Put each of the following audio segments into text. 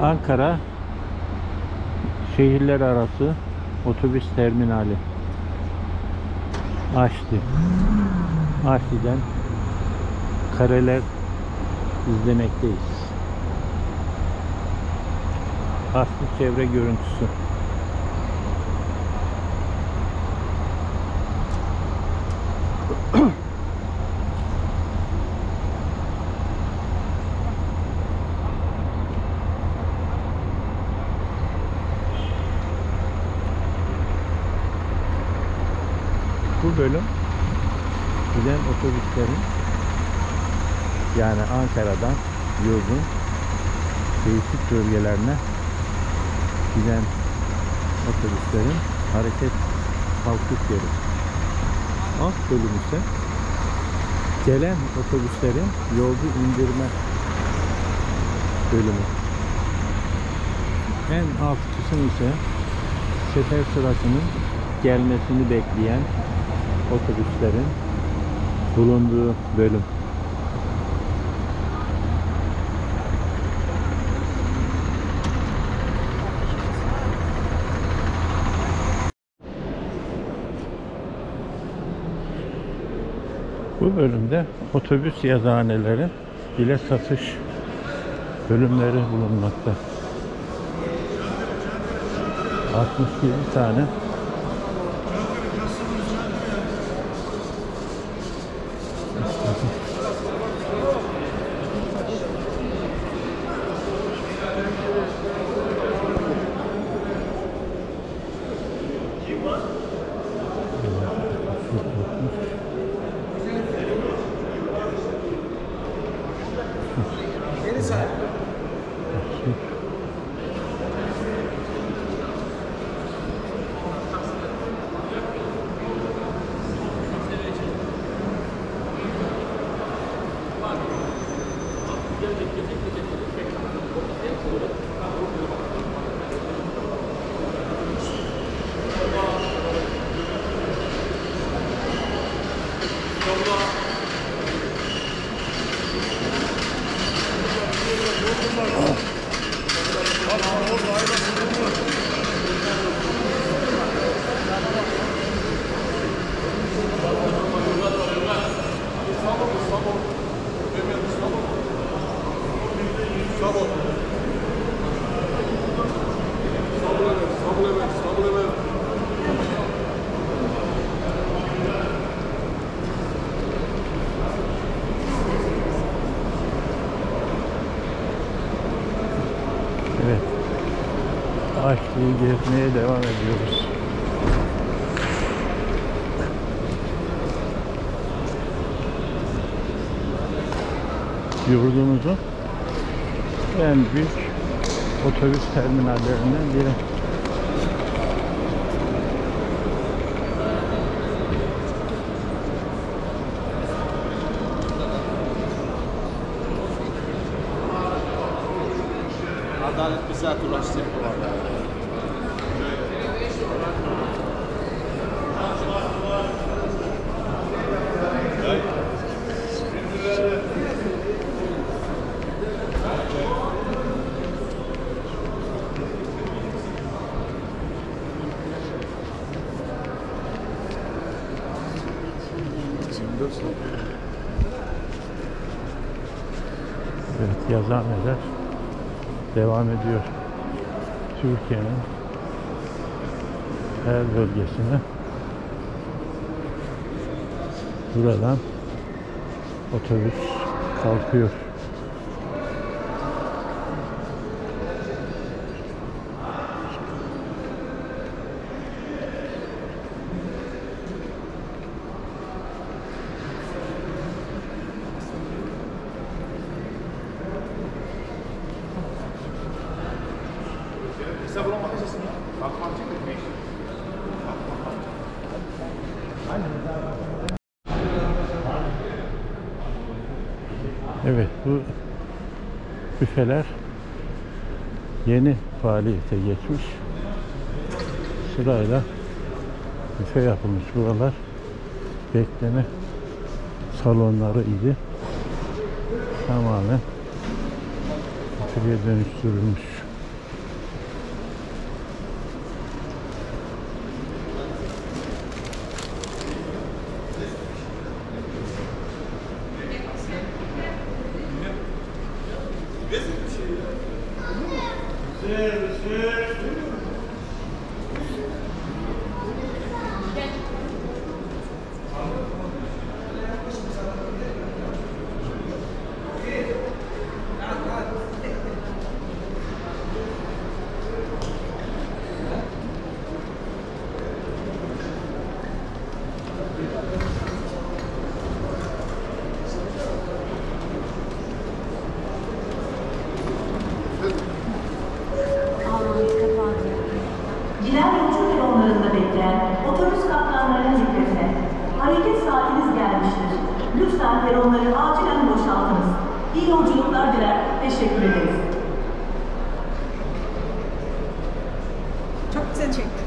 Ankara şehirler arası otobüs terminali Aşti. Aşti'den kareler izlemekteyiz. Aşti çevre görüntüsü. Bu bölüm giden otobüslerin, yani Ankara'dan yurdun değişik bölgelerine giden otobüslerin hareket kalkış yeri. Alt bölüm ise gelen otobüslerin yolcu indirme bölümü. En alt kısım ise sefer sırasının gelmesini bekleyen otobüslerin bulunduğu bölüm. Bu bölümde otobüs yazıhaneleri, bilet satış bölümleri bulunmakta. 67 tane Evet, Aşti'yi gezmeye devam ediyoruz. Yurdumuzun en büyük otobüs terminallerinden biri. Adalet bir saat ulaşacak bu arada. Evet, yazıhaneler devam ediyor. Türkiye'nin her bölgesine buradan otobüs kalkıyor. Evet, bu büfeler yeni faaliyete geçmiş. Sırayla büfe yapılmış. Buralar bekleme salonları idi. Tamamen büfeye dönüştürülmüş. Gider yolcu peronlarında bekleyen otobüs kaptanlarının dikkatine. Hareket saatiniz gelmiştir. Lütfen peronları acilen boşaltınız. İyi yolculuklar diler, teşekkür ederiz. Çok güzel çekti.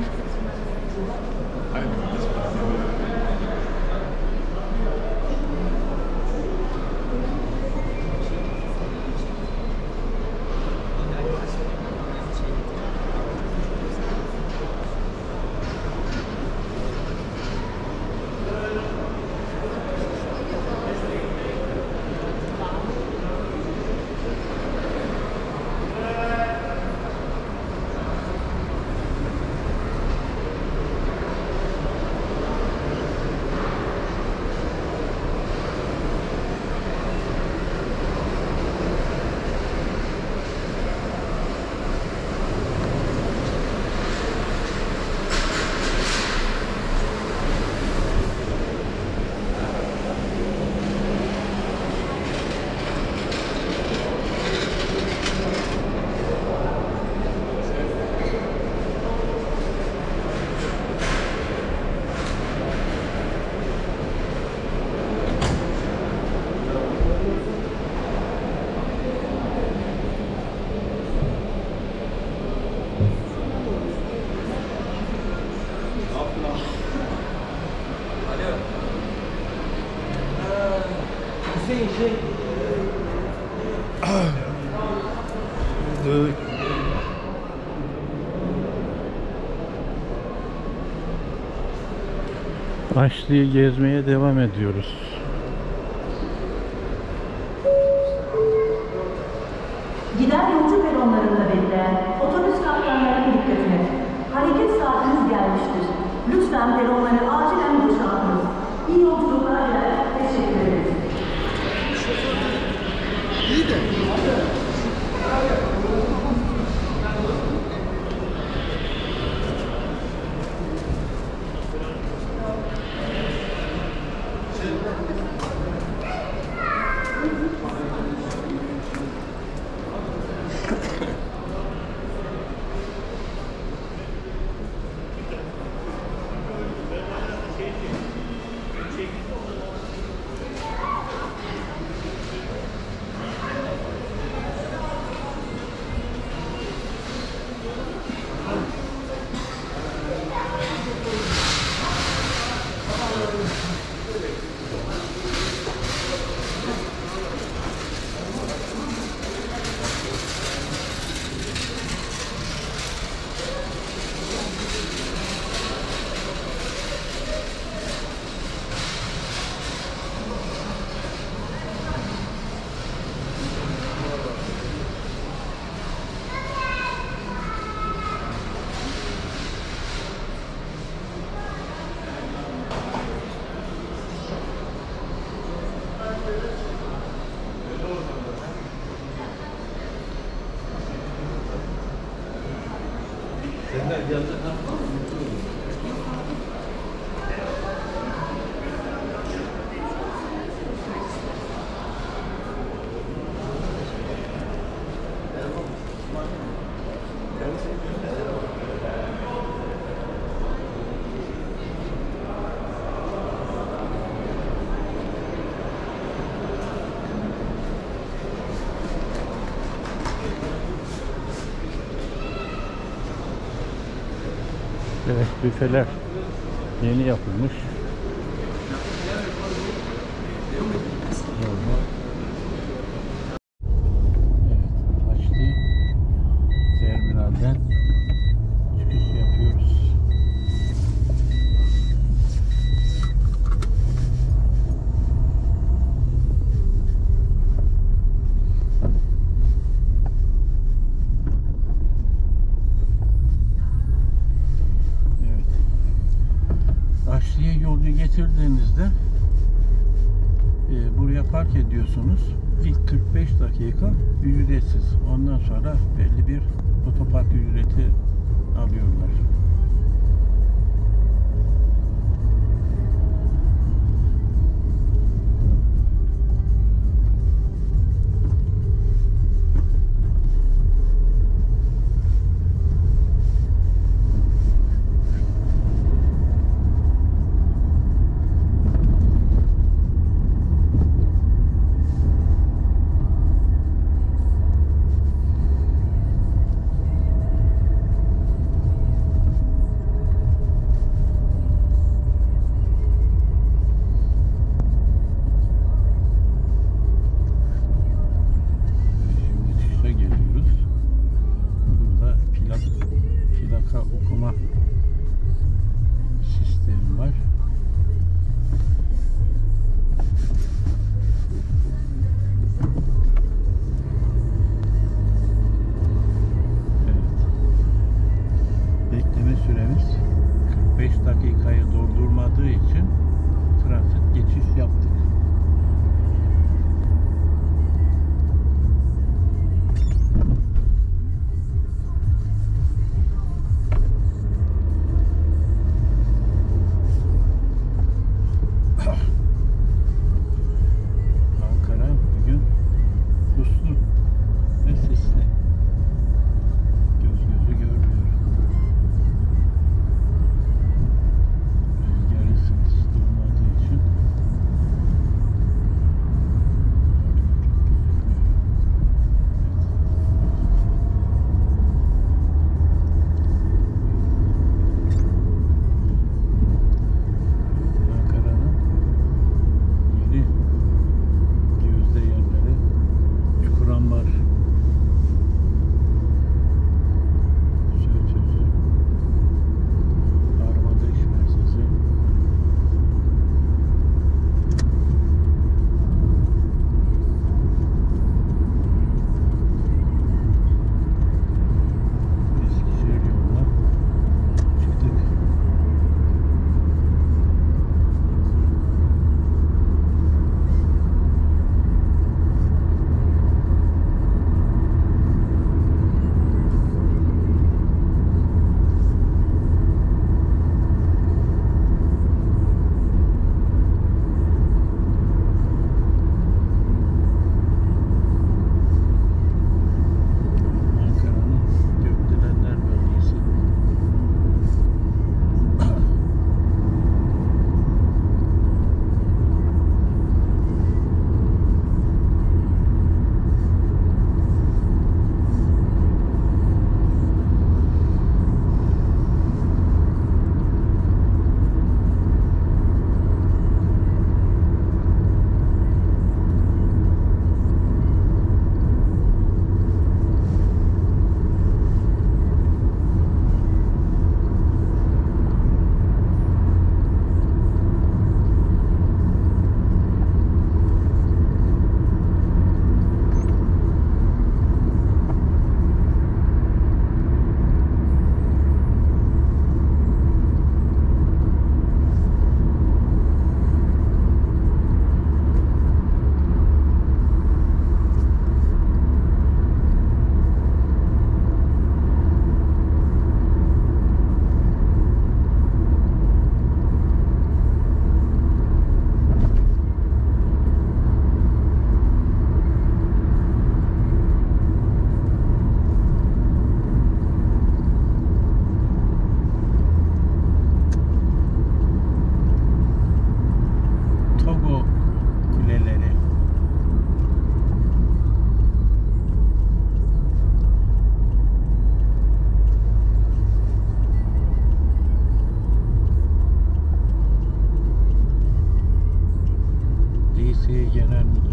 Aşlı'yı gezmeye devam ediyoruz. Gider yolcu peronlarında bekleyen otobüs kaptanlarının dikkatine. Hareket saatiniz gelmiştir. Lütfen peronları acilen boşaltınız. İyi yolculuklar diler, teşekkür ederiz. Evet, büfeler yeni yapılmış. Evet, Aşlı terminalden çıkış yapıyoruz. bitirdiğinizde buraya park ediyorsunuz. İlk 45 dakika ücretsiz. Ondan sonra belli bir otopark ücreti alıyorlar. Plaka okuma sistemi var. Evet. Bekleme süremiz 45 dakikayı doldurmadığı için transit geçiş yaptık. Ankara bugün puslu ve sisli. Göz gözü görmüyor. Rüzgar esintisi de olmadığı için Ankara'nın yeni gözde yerleri Çukurambar, Söğütözü, Armada İş Merkezi, Eskişehir yoluna çıktık. Ankara'nın Gökdelenler bölgesi. Togo kuleleri. DSİ Genel Müdürlüğü